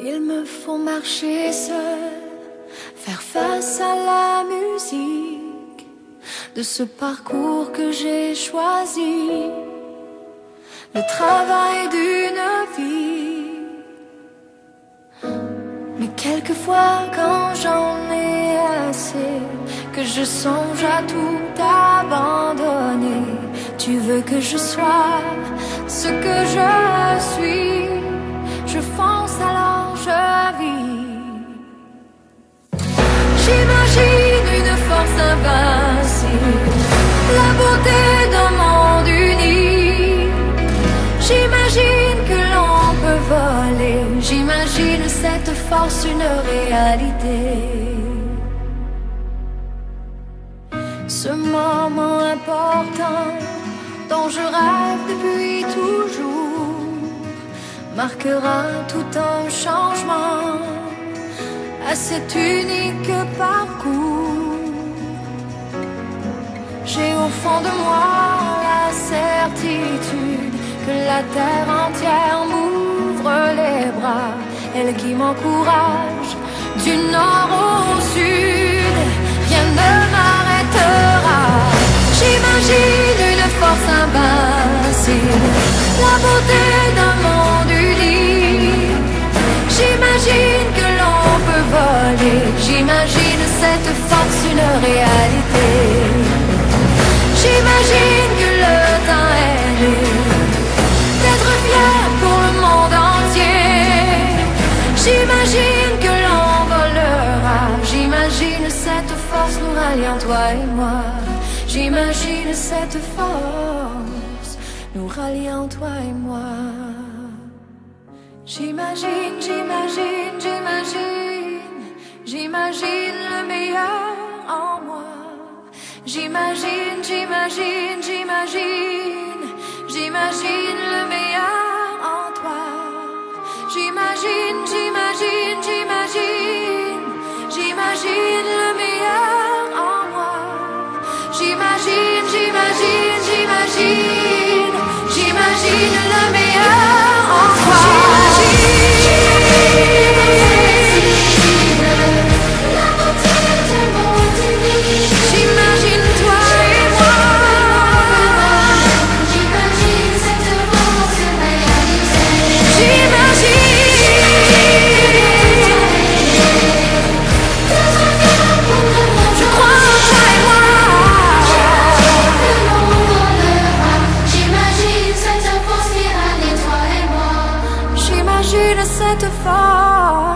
Il me faut marcher seul, faire face à la musique de ce parcours que j'ai choisi, le travail d'une vie. Mais quelquefois quand j'en ai assez, que je songe à tout abandonner, tu veux que je sois ce que je suis, je fonce alors je vis. J'imagine une force invincible, la beauté d'un monde uni. J'imagine que l'on peut voler, j'imagine cette force une réalité. Ce moment important dont je rêve depuis toujours marquera tout un changement à cet unique parcours. J'ai au fond de moi la certitude que la terre entière m'ouvre les bras, elle qui m'encourage du nord au sud, rien ne m'arrêtera. J'imagine une force invincible, la beauté d'un monde uni. J'imagine que l'on peut voler, j'imagine cette force une réalité. J'imagine que le temps est libre d'être fier pour le monde entier. J'imagine que l'on volera, j'imagine cette force nous ralliant toi et moi. J'imagine cette force nous ralliant toi et moi. J'imagine, j'imagine, j'imagine, j'imagine le meilleur en moi. J'imagine, j'imagine, j'imagine, j'imagine le meilleur en toi. J'imagine, j'imagine, j'imagine, j'imagine le meilleur en moi. J'imagine, j'imagine, j'imagine, j'imagine le meilleur en toi. J'imagine toi et moi. J'imagine cette force réalisée. Je crois en toi et moi. J'imagine cette force qui rallie toi et moi. J'imagine cette force.